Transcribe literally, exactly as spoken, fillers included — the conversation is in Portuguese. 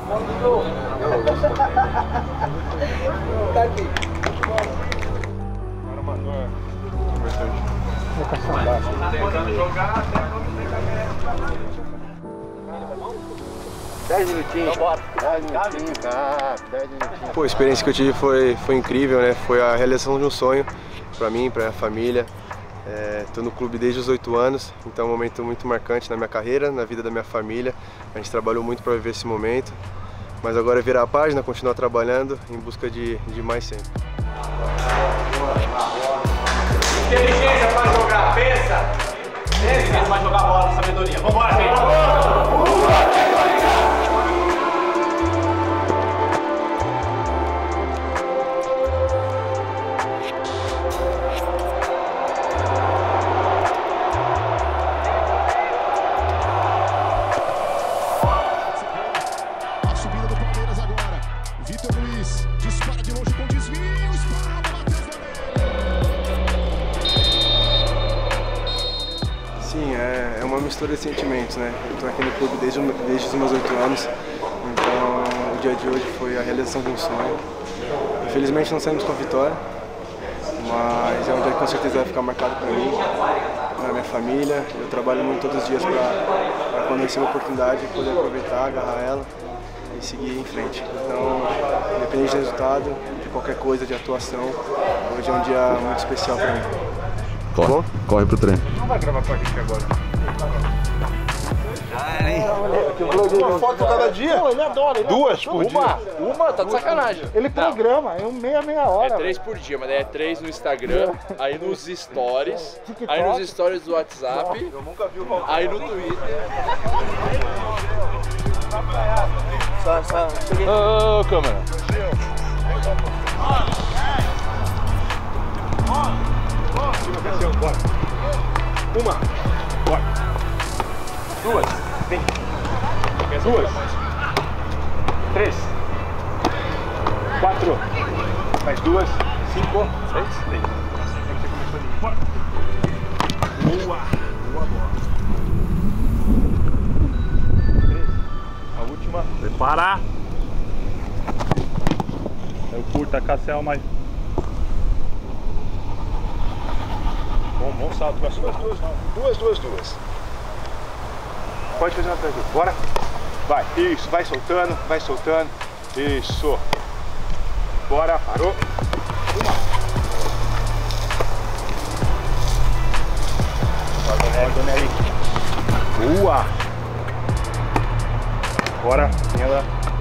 Tá aqui. Agora mandou a conversante. Tentando jogar, dez minutinhos. dez minutinhos, cara. dez minutinhos. Pô, a experiência que eu tive foi, foi incrível, né? Foi a realização de um sonho pra mim, pra minha família. Estou no clube desde os oito anos, então é um momento muito marcante na minha carreira, na vida da minha família. A gente trabalhou muito para viver esse momento, mas agora é virar a página, continuar trabalhando em busca de, de mais sempre. Inteligência para jogar, pensa! Inteligência para jogar bola, sabedoria. Vambora, gente! Sim, é, é uma mistura de sentimentos, né? Eu estou aqui no clube desde, desde os meus oito anos, então o dia de hoje foi a realização de um sonho. Infelizmente não saímos com a vitória, mas é um dia que com certeza vai ficar marcado para mim, para minha família. Eu trabalho muito todos os dias para quando eu recebo a oportunidade poder aproveitar, agarrar ela e seguir em frente. Então, independente do resultado, de qualquer coisa, de atuação, hoje é um dia muito especial para mim. Corre, Bom? corre pro treino. Não vai gravar com a gente agora. Uma foto cada dia? Não, ele adora. Ele Duas por dia? Uma, uma, tá de sacanagem. Ele programa, é um meia, meia hora. É três por dia, mas daí é três no Instagram, aí nos stories, aí nos stories do WhatsApp, Eu nunca vi o aí no Twitter. Só, só. Ô, câmera. Bora. Uma. Bora. Duas. Vem. Duas. Três. Quatro. Mais duas. Cinco. Seis. Seis. Bora. Boa. Boa bola. Três. A última. Prepara. Eu curto a Cassel, mas... Bom, bom salto com as duas, duas, duas, duas, duas. Pode fazer uma atrás do outro. Bora. Vai, isso, vai soltando, vai soltando. Isso. Bora, parou. Uma. Bora, Donelli. Boa. Bora, ela.